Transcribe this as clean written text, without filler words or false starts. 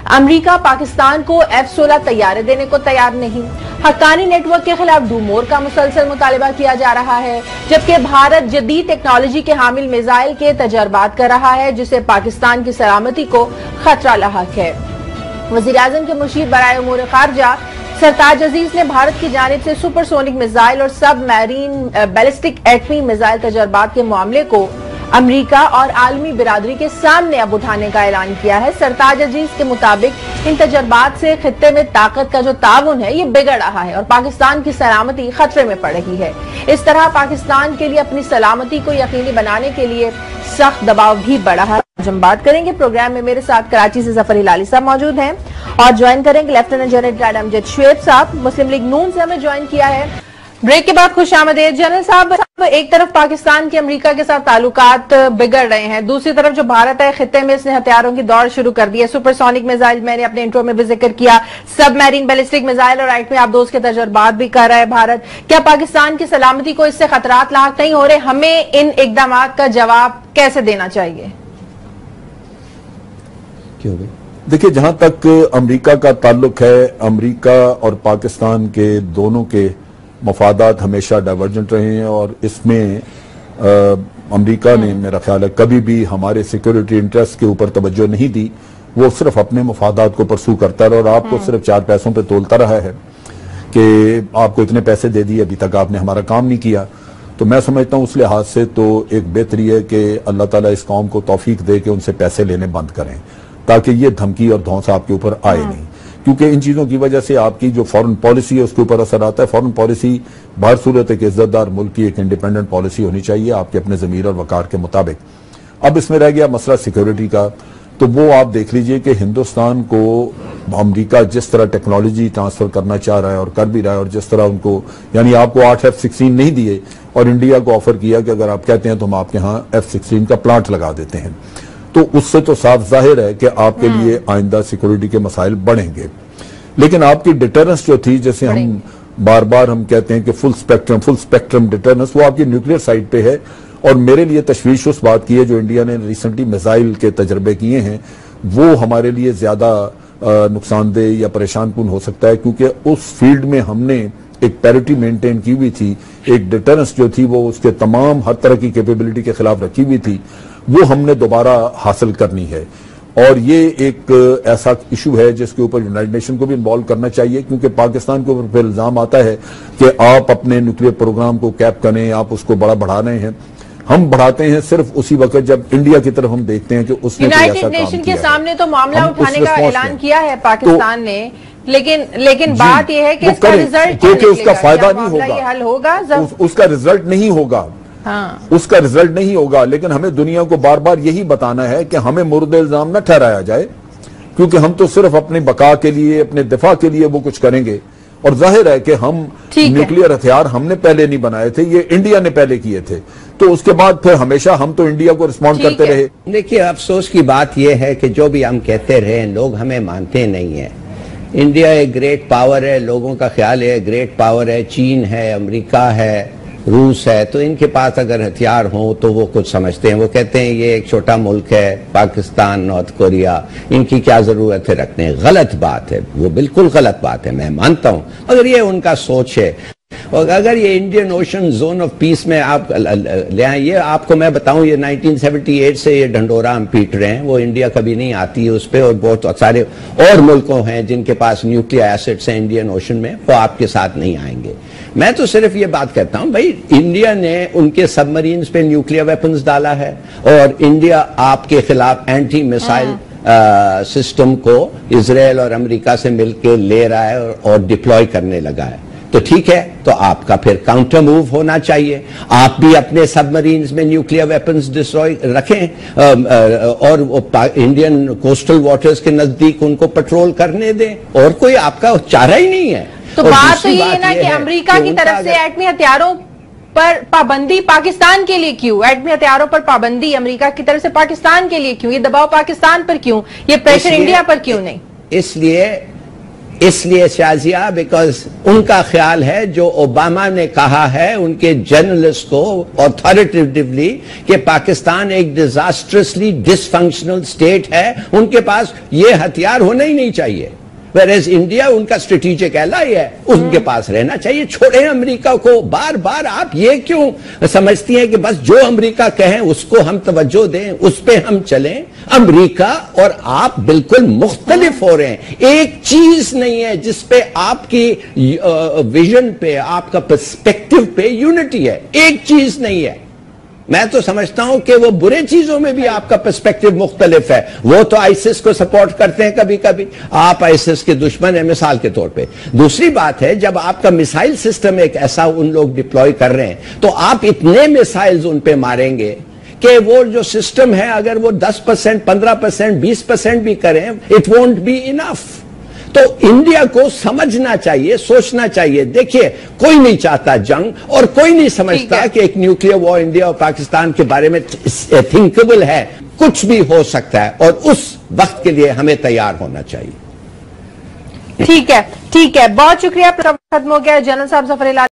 امریکہ پاکستان کو F-16 طیارے دینے کو تیار نہیں۔ حقانی نیٹ ورک کے خلاف ڈو مور کا مسلسل مطالبہ کیا جا رہا ہے، جبکہ بھارت جدید ٹیکنالوجی کے حامل میزائل کے تجربات کر رہا ہے، جسے پاکستان کی سلامتی کو خطرہ لاحق ہے۔ وزیراعظم کے مشیر برائے امور خارجہ سرتاج عزیز نے بھارت کی جانب سے سپر سونک میزائل اور سب میرین بیلسٹک ایٹمی میزائل تجربات کے معاملے کو امریکہ اور عالمی برادری کے سامنے اب اٹھانے کا اعلان کیا ہے۔ سرتاج عزیز کے مطابق ان تجربات سے خطے میں طاقت کا جو تعاون ہے یہ بگڑ رہا ہے اور پاکستان کی سلامتی خطرے میں پڑ رہی ہے۔ اس طرح پاکستان کے لیے اپنی سلامتی کو یقینی بنانے کے لیے سخت دباؤ بھی بڑھا ہے۔ آج ہم بات کریں گے، پروگرام میں میرے ساتھ کراچی سے ظفر ہلالی صاحب موجود ہیں اور جوائن کریں گے lieutenant general retired Amjad Shoaib صاحب، مسلم لیگ نون سے ہمیں جوائن کیا ہے۔ بریک کے بعد خوش آمدید جنرل صاحب۔ ایک طرف پاکستان کے امریکہ کے ساتھ تعلقات بگڑ رہے ہیں، دوسری طرف جو بھارت ہے خطے میں اس نے ہتھیاروں کی دوڑ شروع کر دی ہے۔ سپر سونک میزائل میں نے اپنے انٹرو میں بھی ذکر کیا، سب میرین بیلسٹک میزائل اور ایٹمی آبدوز کے تجربات بھی کر رہا ہے بھارت۔ کیا پاکستان کی سلامتی کو اس سے خطرات لاحق نہیں ہو رہے؟ ہمیں ان اقدامات کا جواب کیسے دینا چاہیے؟ دیکھیں، جہاں تک امریکہ کا تعلق ہے، امریکہ اور پاکستان کے دونوں کے مفادات ہمیشہ ڈائیورجنٹ رہے ہیں، اور اس میں امریکہ نے میرا خیال ہے کبھی بھی ہمارے سیکیورٹی انٹرسٹ کے اوپر توجہ نہیں دی۔ وہ صرف اپنے مفادات کو پرسو کرتا رہا اور آپ کو صرف 4 پیسوں پہ تولتا رہا ہے کہ آپ کو اتنے پیسے دے دیے، ابھی تک آپ نے ہمارا کام نہیں کیا۔ تو میں سمجھتا ہوں اس لحاظ سے تو ایک بہتری ہے کہ اللہ تعالیٰ اس قوم کو توفیق دے کہ ان سے پیسے لینے بند کریں، تاکہ یہ دھمکی اور دھونس آپ کے اوپر آئے نہیں، کیونکہ ان چیزوں کی وجہ سے آپ کی جو فورن پالیسی ہے اس کے اوپر اثر آتا ہے۔ فورن پالیسی بہر صورت ایک عزت دار ملک کی ایک انڈیپینڈنٹ پالیسی ہونی چاہیے آپ کے اپنے ضمیر اور وقار کے مطابق۔ اب اس میں رہ گیا مسئلہ سیکیورٹی کا، تو وہ آپ دیکھ لیجئے کہ ہندوستان کو امریکہ جس طرح ٹیکنالوجی ٹرانسفر کرنا چاہ رہا ہے اور کر بھی رہا ہے، اور جس طرح ان کو یعنی آپ کو 8 F-16 نہیں دیے اور انڈیا کو آفر کیا کہ اگر آپ کہتے ہیں تو ہم آپ کے ہاں F-16 کا پلانٹ لگا دیتے ہیں، تو اس سے تو صاف ظاہر ہے کہ آپ کے لیے آئندہ سیکیورٹی کے مسائل بڑھیں گے۔ لیکن آپ کی ڈیٹرنس جو تھی، جیسے ہم بار بار ہم کہتے ہیں کہ فل سپیکٹرم ڈیٹرنس، وہ آپ کی نیوکلیئر سائٹ پہ ہے، اور میرے لیے تشویش اس بات کی ہے جو انڈیا نے ریسنٹلی میزائل کے تجربے کیے ہیں، وہ ہمارے لیے زیادہ نقصان دہ یا پریشان کن ہو سکتا ہے، کیونکہ اس فیلڈ میں ہم نے ایک پیرٹی مینٹین کی ہوئی تھی، ایک ڈیٹرنس جو تھی وہ اس کے تمام ہر طرح کی کیپیبلٹی کے خلاف رکھی ہوئی تھی، وہ ہم نے دوبارہ حاصل کرنی ہے۔ اور یہ ایک ایسا ایشو ہے جس کے اوپر یونائٹڈ نیشن کو بھی انوالو کرنا چاہیے، کیونکہ پاکستان کے اوپر پھر الزام آتا ہے کہ آپ اپنے نیوکلیئر پروگرام کو کیپ کریں، آپ اس کو بڑھا رہے ہیں۔ ہم بڑھاتے ہیں صرف اسی وقت جب انڈیا کی طرف ہم دیکھتے ہیں کہ اس نے کوئی ایسا کام کیا ہے۔ یونائٹڈ نیشن کے سامنے تو معاملہ اٹھانے کا اعلان کیا ہے پاکستان نے، لیکن بات یہ ہے کہ اس کا رزلٹ کیونکہ اس کا فائدہ نہیں ہوگا، یہ حل ہوگا، اس کا رزلٹ نہیں ہوگا، اس کا رزلٹ نہیں ہوگا۔ لیکن ہمیں دنیا کو بار بار یہی بتانا ہے کہ ہمیں مورد الزام نہ ٹھہرایا جائے، کیونکہ ہم تو صرف اپنی بقا کے لیے، اپنے دفاع کے لیے وہ کچھ کریں گے، اور ظاہر ہے کہ ہم نیوکلیئر ہتھیار ہم نے پہلے نہیں بنائے تھے، یہ انڈیا نے پہلے کیے تھے، تو اس کے بعد پھر ہمیشہ ہم تو انڈیا کو رسپونڈ کرتے رہے۔ دیکھیے، افسوس کی بات یہ ہے کہ جو بھی ہم کہتے رہے لوگ ہمیں مانتے نہیں ہیں۔ انڈیا ایک گریٹ پاور ہے، لوگوں کا خیال ہے گریٹ پاور ہے، چین ہے، امریکہ ہے، روس ہے، تو ان کے پاس اگر ہتھیار ہوں تو وہ کچھ سمجھتے ہیں، وہ کہتے ہیں یہ ایک چھوٹا ملک ہے پاکستان، نارتھ کوریا، ان کی کیا ضرورت ہے رکھنے۔ غلط بات ہے، وہ بالکل غلط بات ہے، میں مانتا ہوں، اگر یہ ان کا سوچ ہے، اور اگر یہ Indian Ocean zone of peace میں آپ لے آئیں، یہ آپ کو میں بتاؤں، یہ 1978 سے یہ ڈھنڈورا ہم پیٹ رہے ہیں، وہ انڈیا کبھی نہیں آتی اس پہ، اور بہت سارے اور ملکوں ہیں جن کے پاس نیوکلیئر ایسٹس ہیں انڈین اوشن میں، وہ آپ کے ساتھ نہیں آئیں گے۔ میں تو صرف یہ بات کہتا ہوں، بھائی انڈیا نے ان کے سب مرینز پہ نیوکلیئر ویپنز ڈالا ہے، اور انڈیا آپ کے خلاف اینٹی میسائل سسٹم کو اسرائیل اور امریکہ سے مل کے لے رہا ہے اور ڈپلوائے کرنے لگا ہے، تو ٹھیک ہے، تو آپ کا پھر کاؤنٹر موو ہونا چاہیے، آپ بھی اپنے سب مرینز میں نیوکلیئر ویپنز ڈسٹروائے رکھیں، اور انڈین کوسٹل واٹرز کے نزدیک ان کو پٹرول کرنے دیں، اور کوئی آپ کا چارہ ہی نہیں ہے۔ تو بات تو یہ ہے نا کہ امریکہ کی طرف سے ایٹمی ہتھیاروں پر پابندی پاکستان کے لیے کیوں؟ ایٹمی ہتھیاروں پر پابندی امریکہ کی طرف سے پاکستان کے لیے کیوں؟ یہ دباؤ پاکستان پر کیوں؟ یہ پریشر انڈیا پر کیوں نہیں؟ اس لیے شازیہ بیکاز ان کا خیال ہے جو اوباما نے کہا ہے ان کے جرنلسٹ کو اتھارٹیولی کہ پاکستان ایک ڈیزاسٹرسلی ڈس فنکشنل اسٹیٹ ہے، ان کے پاس یہ ہتھیار ہونا ہی نہیں چاہیے، ویئرز انڈیا ان کا اسٹریٹجک ایلائی ہے، ان کے پاس رہنا چاہیے۔ چھوڑیں امریکہ کو، بار بار آپ یہ کیوں سمجھتی ہیں کہ بس جو امریکہ کہیں اس کو ہم توجہ دیں، اس پہ ہم چلیں؟ امریکہ اور آپ بالکل مختلف ہو رہے ہیں، ایک چیز نہیں ہے جس پہ آپ کی ویژن پہ، آپ کا پرسپیکٹو پہ یونٹی ہے، ایک چیز نہیں ہے۔ میں تو سمجھتا ہوں کہ وہ برے چیزوں میں بھی آپ کا پرسپیکٹو مختلف ہے، وہ تو آئیسس کو سپورٹ کرتے ہیں کبھی کبھی، آپ آئیسس کے دشمن ہیں مثال کے طور پہ۔ دوسری بات ہے جب آپ کا میسائل سسٹم ایک ایسا ان لوگ ڈپلوائے کر رہے ہیں تو آپ اتنے میسائلز ان پہ ماریں گے کہ وہ جو سسٹم ہے اگر وہ 10%، 15%، 20% بھی کریں اٹ وونٹ بی انف۔ تو انڈیا کو سمجھنا چاہیے، سوچنا چاہیے۔ دیکھیے کوئی نہیں چاہتا جنگ اور کوئی نہیں سمجھتا کہ ایک نیوکلیئر وار انڈیا اور پاکستان کے بارے میں تھنکبل ہے، کچھ بھی ہو سکتا ہے اور اس وقت کے لیے ہمیں تیار ہونا چاہیے۔ ٹھیک ہے، بہت شکریہ، ختم ہو گیا۔ جنرل صاحب ظفر